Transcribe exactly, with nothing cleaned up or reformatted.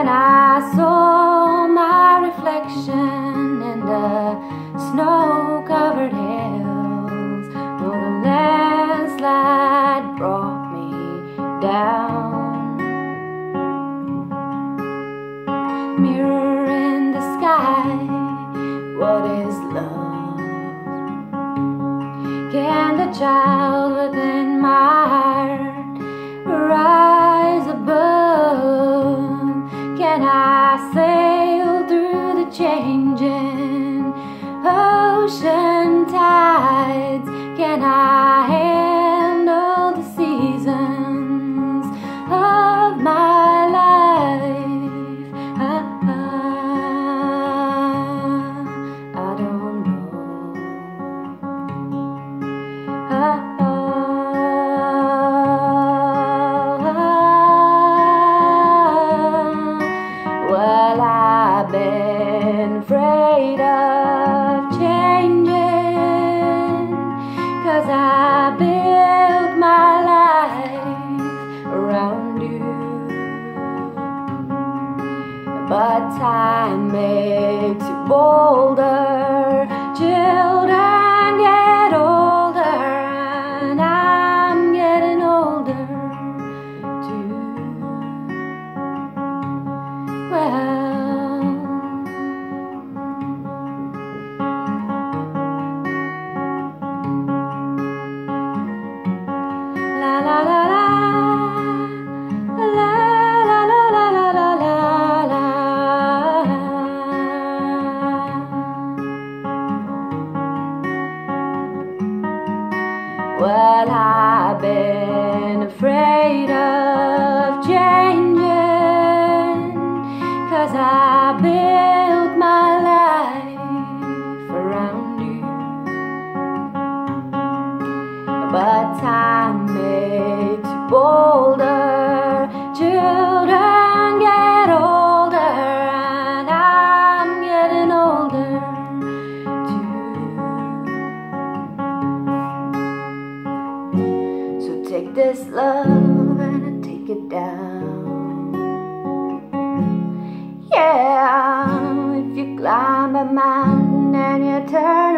and I saw my reflection in the snow-covered hills. Oh, the landslide brought me down. Mirror in the sky, what is love? Can the child within my heart rise above? Can I sail through the changing ocean tides? Can I handle the seasons of my life? Ah, ah, I don't know. Ah, ah. Well, I've been afraid of changing, 'cause I built my life around you. But time makes you bolder, children get older, and I'm getting older too. Well, la la la la, la la la la la la la la. Well, I've been afraid of changing, 'cause I built my life around you. But time makes you bolder, children get older, and I'm getting older too. So take this love and take it down. Yeah, if you climb a mountain and you turn